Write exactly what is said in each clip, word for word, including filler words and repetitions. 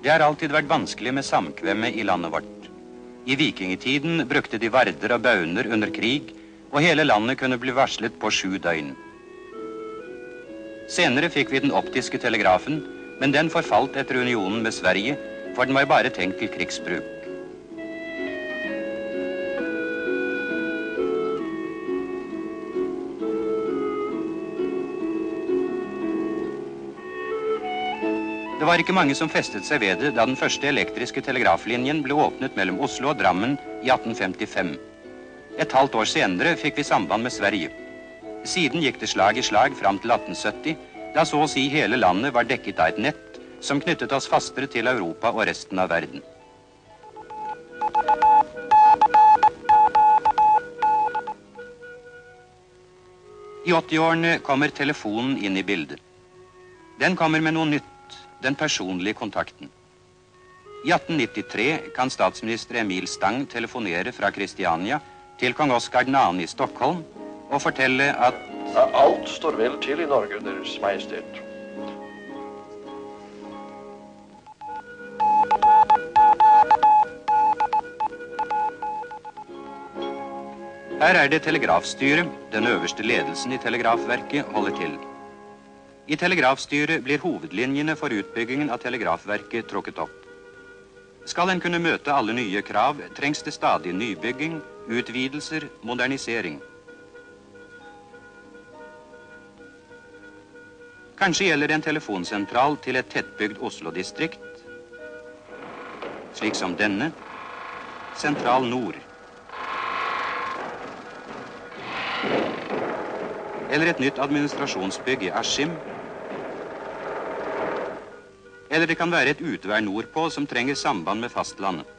Det har alltid vært vanskelig med samkvemme i landet vårt. I vikingetiden brukte de varder og bauner under krig, og hele landet kunne bli varslet på sju døgn. Senere fikk vi den optiske telegrafen, men den forfalt etter unionen med Sverige, for den var bare tenkt til krigsbruk. Det var ikke mange som festet seg ved det da den første elektriske telegraflinjen ble åpnet mellom Oslo og Drammen i atten femtifem. Et halvt år senere fikk vi samband med Sverige. Siden gikk det slag i slag fram til atten sytti, da så å si hele landet var dekket av et nett som knyttet oss fastere til Europa og resten av verden. I åttiårene kommer telefonen inn i bildet. Den kommer med noe nytt. Den personlige kontakten. I atten nittitre kan statsminister Emil Stang telefonere fra Kristiania til kong Oscar den andre i Stockholm og fortelle at alt står vel til i Norge, Deres Majestet. Her er det telegrafstyret, den øverste ledelsen i telegrafverket, holder til. I telegrafstyret blir hovedlinjene for utbyggingen av telegrafverket trukket opp. Skal en kunne møte alle nye krav, trengs det stadig nybygging, utvidelser, modernisering. Kanskje gjelder en telefonsentral til et tettbygd Oslo-distrikt, slik som denne, Sentral Nord. Eller et nytt administrasjonsbygg i Askim. Eller det kan være et utvær nordpå som trenger samband med fastlandet.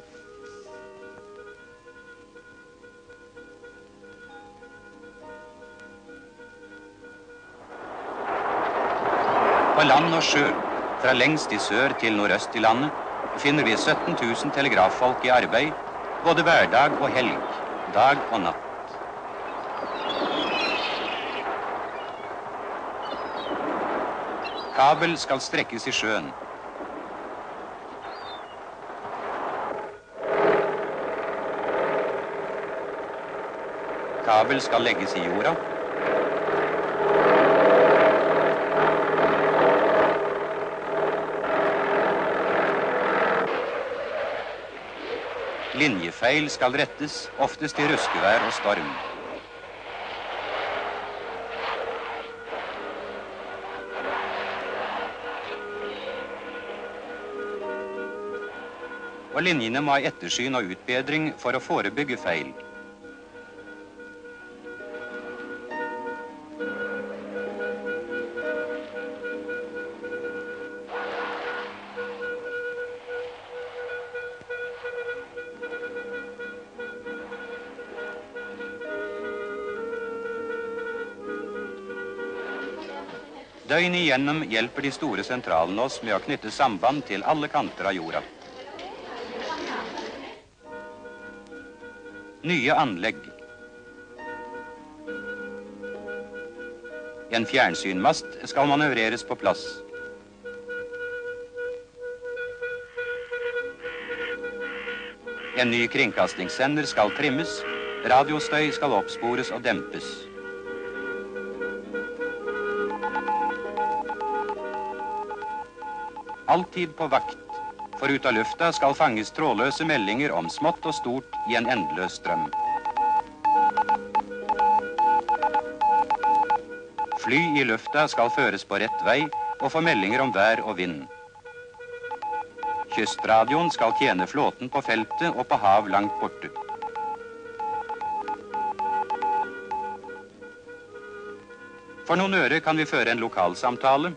På land og sjø, fra lengst i sør til nordøst i landet, finner vi sytten tusen telegraffolk i arbeid, både hverdag og helg, dag og natt. Kabel skal strekkes i sjøen. Kabel skal legges i jorda. Linjefeil skal rettes, oftest i ruskevær og storm. Og linjene må ha ettersyn og utbedring for å forebygge feil. Døgnet igjennom hjelper de store sentralene oss med å knytte samband til alle kanter av jorda. Nye anlegg. En fjernsynmast skal manøvreres på plass. En ny kringkastingssender skal trimmes, radiostøy skal oppspores og dempes. Alltid på vakt, for ut av lufta skal fanges trådløse meldinger om smått og stort i en endeløs strøm. Fly i lufta skal føres på rett vei og få meldinger om vær og vind. Kystradioen skal tjene flåten på feltet og på hav langt borte. For noen øre kan vi føre en lokalsamtale,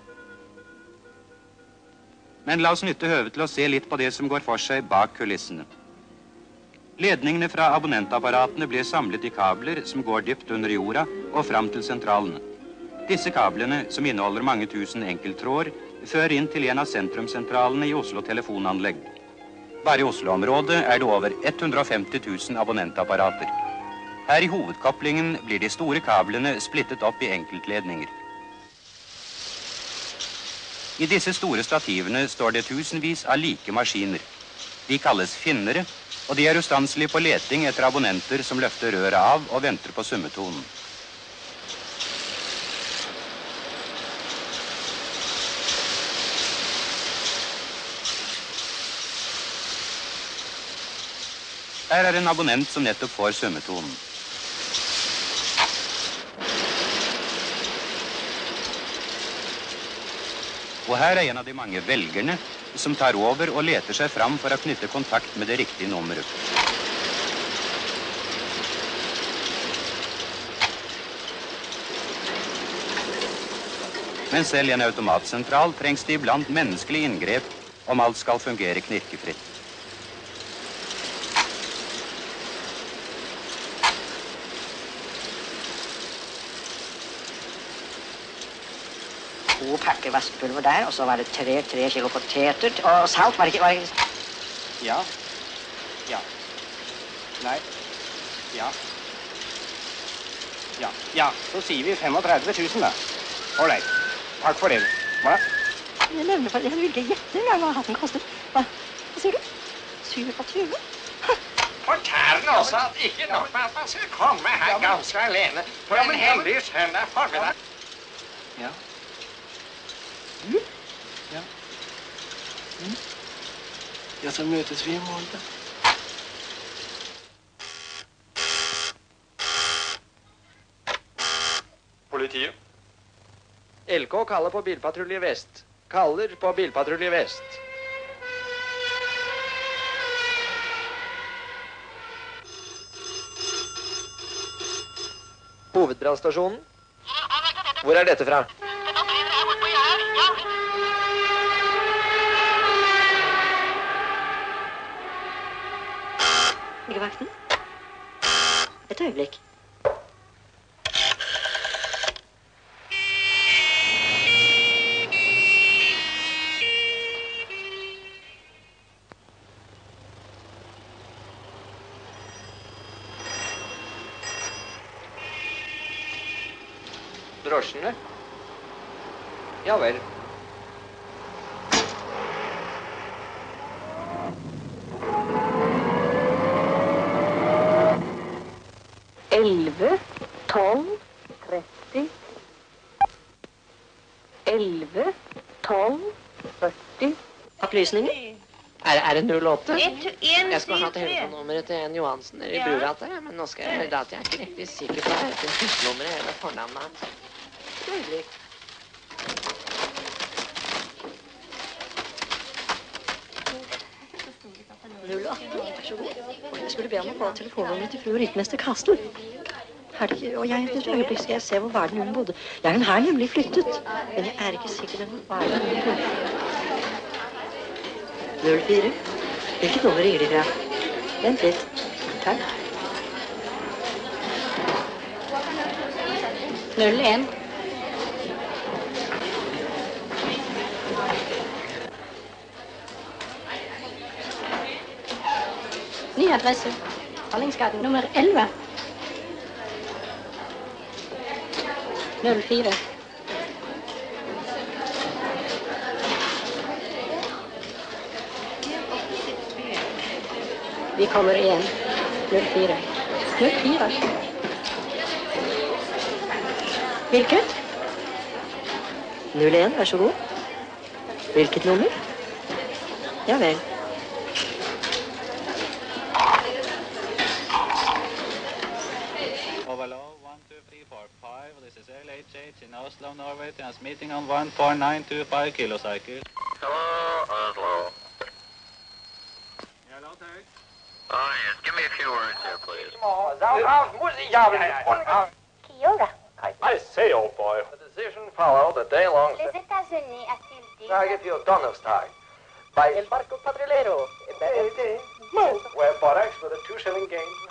men la oss nytte høvet til å se litt på det som går for seg bak kulissene. Ledningene fra abonnentapparatene blir samlet i kabler som går dypt under jorda og fram til sentralene. Disse kablene, som inneholder mange tusen enkelttråder, fører inn til en av sentrumssentralene i Oslo telefonanlegg. Bare i Oslo-området er det over hundre og femti tusen abonnentapparater. Her i hovedkoplingen blir de store kablene splittet opp i enkeltledninger. I disse store stativene står det tusenvis av like maskiner. De kalles finnere, og de er ustandselig på leting etter abonnenter som løfter røret av og venter på summetonen. Her er en abonnent som nettopp får summetonen. Og her er en av de mange velgerne som tar over og leter seg fram for å knytte kontakt med det riktige nummeret. Men selv i en automatsentral trengs det iblant menneskelig inngrep om alt skal fungere knirkefritt. To pakker vaskepulver der, og så var det tre, tre kilo poteter, og salt var det ikke, var det ikke... Ja. Ja. Nei. Ja. Ja. Ja, så sier vi femogtredve tusen da. Ålreit. Takk for det. Hva? Jeg nevner for, jeg vil ikke gjette engang hva hatten kostet. Hva, hva sier du? syvogtyve? Fortell også at ikke nok med at man skal komme her ganske alene på en heldig søndag formiddag. Ja. Mm? Ja. Mm. Ja, så møtes vi i morgen da. Politiet. L K kaller på bilpatrulje vest. Kaller på bilpatrulje vest. Hovedbrannstasjonen. Hvor er dette fra? Liggevakten? Et øyeblikk. Drosjene? Ja vel. elleve, tolv, tretti. elleve, tolv, førti. Opplysninger? Er, er det null åtte? en, Jeg skal ha telefonnummeret til en Johansen nede i Ja. Burgata, ja, men nå skal jeg høre at jeg er ikke riktig sikker på hverken husnummeret eller fornavnet hans. Et øyeblikk. null atten, vær så god. Jeg skulle be om å få telefonnummeret til fru Rittmester Kastel. Herlig, og jeg, et øyeblikk skal jeg se hvor var den hun bodde. Jeg er den her nemlig flyttet, men jeg er ikke sikker den var den hun bodde. null fire. Hvilket nummer ringer de fra? Vent litt. Takk. null en. Ny adresse. Hallingsgaten nummer elleve. null fire. Vi kommer igjen. null fire. null fire. Hvilket? null en, vær så god. Hvilket nummer? Ja vel. Overload one two three four five. This is L H H in Oslo, Norway. Transmitting on one four nine two five kilocycle. Hello, Oslo. Hello, Terry. Oh, yes. Give me a few words here, please. I say, old boy. The decision followed a day-long... Les États-Unis a-t-il dit... Dagen till Donnerstag. By El Barco Padrilero. Where Borax with a two-shilling game.